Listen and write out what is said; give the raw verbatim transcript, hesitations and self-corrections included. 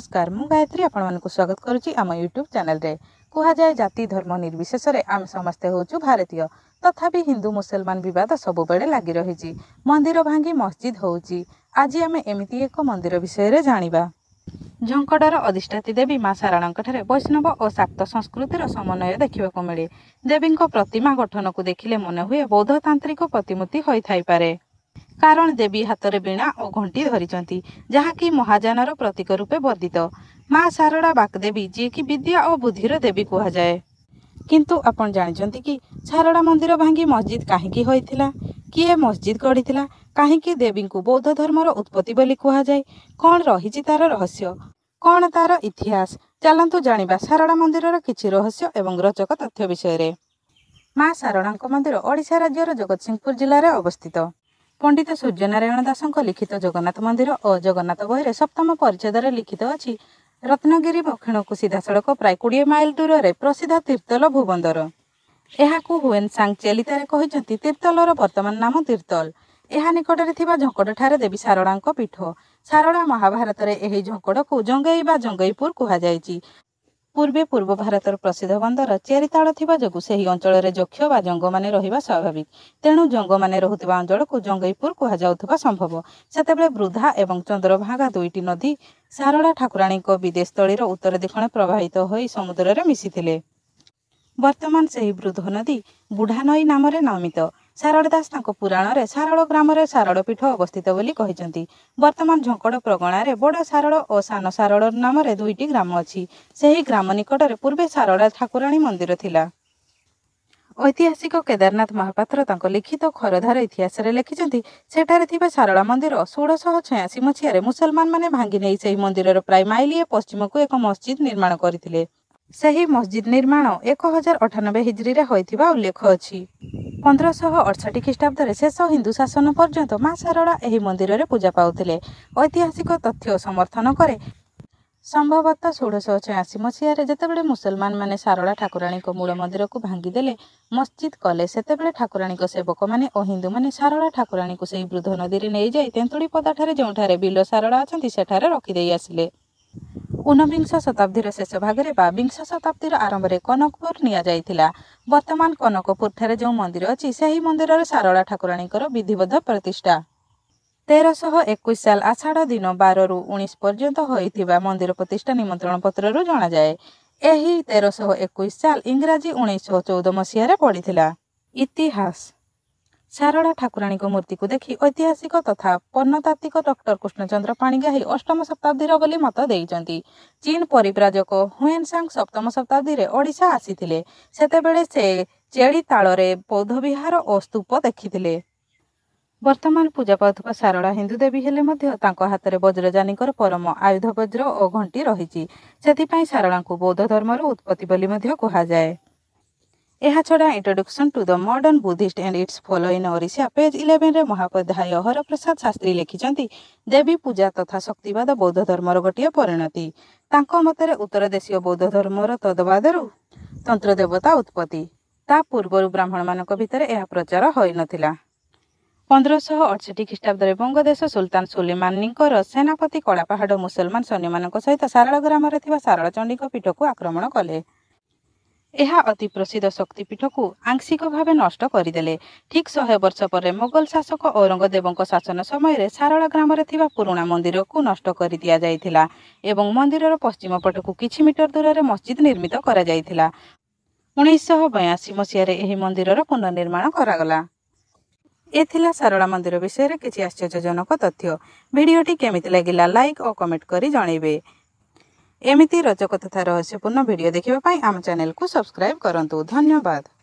नमस्कार मु गायत्री आपको स्वागत करुच्ची आम यूट्यूब चैनल रे कहुए जाति धर्म निर्विशेष आम समस्ते होचु भारतीय तथापि हिंदू मुसलमान विवाद सबु बेले लगी रही मंदिर भांगी मस्जिद होउची। आज आम एमती एक मंदिर विषय जानिबा। झंकड़र अधिष्ठात्री देवी माँ साराणा वैष्णव और शाक्त संस्कृतिर समन्वय देखा मिले। देवी प्रतिमा गठन को देखिले मन हुए बौद्ध तांत्रिक प्रतिमूर्ति होई पारे, कारण देवी हाथ में वीणा और घंटी धरी जहाँकि महायानर प्रतीक रूपे वर्धित। माँ सारड़ा वाक देवी जी की विद्या और बुद्धिर देवी कह जाए। किंतु आपण जानिचंती कि सारड़ा मंदिर भांगी मस्जिद काहींकी होइथिला, किए मस्जिद गढ़िथिला, काहींकी देवी को बौद्ध धर्मर उत्पत्ति बोली कह जाए, कौन रही तार रहस्य, कौन तार इतिहास। चलंतु जानिबा सारड़ा मंदिरर किछि रहस्य एवं रोचक तथ्य विषय रे। माँ सारड़ा मंदिर ओडिशा राज्यर जगतसिंहपुर जिले में अवस्थित। पंडित सूर्यनारायण दासଙ୍କ लिखित जगन्नाथ मंदिर और जगन्नाथ बही सप्तम परिच्छेद लिखित अछि, रत्नगिरी दक्षिण को सीधा सड़क प्राय कोड़े माइल दूर में प्रसिद्ध तीर्तल भूबंदर। यहाकू हुएन सांग चेलितारे कहिसंती तीर्तलर वर्तमान नाम तीर्तल। यह निकटरे थिबा झंकड़ ठारे देवी सारड़ाଙ୍କ पीठ। सारड़ा महाभारत रे एही झंकड़ को जंगई बा जंगईपुर कहा जायछि। पूर्वे पूर्व भारतर प्रसिद्ध बंदर चेरिताड़ थिबा जोगु सेही अंचल रे यक्ष बा जंग माने रहिबा स्वाभाविक। तेणु जंग माने रहुथिबा अंचल को जंगईपुर कहा जाउथबा संभव। सेतेबेले वृद्धा एवं चंद्रभागा दुईटी नदी सारड़ा ठाकुराणी को विदेश तळीर उत्तर दिखणे प्रवाहित होई समुद्र रे मिसिथिले। वर्तमान सेही वृद्ध नदी बुढ़ा नई नाम रे नामित। सारड़ दास तांको पुराण रे सारड़ ग्राम रे सारड़ पीठ अवस्थित बोली कहिसंती। वर्तमान झंकड़ प्रगणा रे बड़ सारड़ और सान सारड़ नाम रे दुईटी ग्राम अछि। सेही ग्राम निकट रे पूर्वे सारड़ा ठाकुराणी मंदिर थिला। ऐतिहासिक केदारनाथ महापात्र तांको लिखित खरधार इतिहास रे लिखिसंती सेठारे थिबा सारड़ा मंदिर सोलह सौ छियासी मसीह मुसलमान माने भांगी नै सेही मंदिरर प्राय माइलिए पश्चिम को एक मस्जिद निर्माण करथिले। सही मस्जिद निर्माण एक हजार अठानबे हिजरी रे होइथिबा उल्लेख अछि। पंद्रह सौ अड़सठ ख्रीष्टाब्द शेष हिंदू शासन पर्यंत माँ सारड़ा एही मंदिर रे पूजा पाउथिले। ऐतिहासिक तथ्य समर्थन करे संभवतः सोलह सौ छियासी मसीह जेतेबेले मुसलमान माने सारड़ा ठाकुराणी को मूल मंदिर को भांगी देले मस्जिद कले, सेतेबेले ठाकुराणी को सेवक माने और हिंदू माने सारड़ा ठाकुराणी को सेही वृद्ध नदी रे नै जाई तेंतुड़ी पदाठारे जोंठारे बिल सारड़ा अछंती सेठारे रखी देई आसिले। ऊनविंश शताब्दीर शेष भागरे बा विंश शताब्दीर आरंभ में कनकपुर निया जाइथिला। वर्तमान कनकपुर ठारे जो मंदिर अछि सेही मंदिर सारड़ा ठाकुराणीकर विधिबद्ध प्रतिष्ठा तेरह सौ इक्कीस साल आषाढ़ दिन बारह रु उन्नीस पर्यंत होइथिबा मंदिर प्रतिष्ठा निमंत्रण पत्र रु जाना जाए। एही तेरह सौ इक्कीस साल इंग्राजी उन्नीस सौ चौदह मसीह रे पड़िथिला। इतिहास सारड़ा ठाकुराणी को मूर्ति को देखि ऐतिहासिक तथा प्रत्नतात्विक डॉक्टर कृष्णचंद्र पाणिग्राही अष्टम शताब्दीर बोली मत देइचंती। चीन परिव्राजक हुएन सांग सप्तम शताब्दी रे ओडिशा आसीथिले। सेतेबेले से चेड़ी ताଳରେ बौद्ध विहार और स्तूप देखिथिले। वर्तमान पूजा पाउथबा सारड़ा हिंदू देवी हेले मध्य तांको हाथ में वज्रजानीकर परम आयुध वज्र और घंटी रही। सेथिपाई सारड़ा को बौद्ध धर्मर उत्पत्ति बोली मध्य कहा जाए। यह छड़ा introduction to the modern Buddhist and its follow in Odisha page eleven रे महापध्याय हरप्रसाद शास्त्री लिखिचंती देवी पूजा तथा शक्तिवाद बौद्ध धर्मर गोटे परिणति। तांको मतरे उत्तर देशीय बौद्ध धर्मर तदबादरु तंत्र देवता उत्पत्ति। ता पूर्व ब्राह्मण मानक भितर यह प्रचार होई नथिला। पंद्रह सौ अड़सठ ख्रीष्टाब्द बंगदेश सुल्तान सुलेमानीकर सेनापति कलापाहाड़ मुसलमान सैन्य मानक सहित सारड़ा ग्राम रे थिबा सारड़ा चंडी पीठ को आक्रमण कले। यह अति प्रसिद्ध शक्तिपीठ को आंशिक भाव नष्ट करदेले। ठीक शहे वर्ष पर मोगल शासक औरंगजेब शासन समय सारड़ा ग्राम रे थिबा पुराना मंदिर को नष्ट कर दिया जाइथिला एवं मंदिरर पश्चिम पट को किछि मीटर दूर रे मस्जिद निर्मित करा जाइथिला। उन्नीस सौ बयासी मसीह एही मंदिरर पुनर्निर्माण करागला। एथिला सारड़ा मंदिर विषय रे किछि आश्चर्यजनक तथ्य। भिडियोटी केमिति लागिला लाइक और कमेंट करी जणाइबे। एमिति रोचक तथा रहस्यपूर्ण भिडियो देखिबा पई आम चैनल को सब्सक्राइब करंतु। धन्यवाद।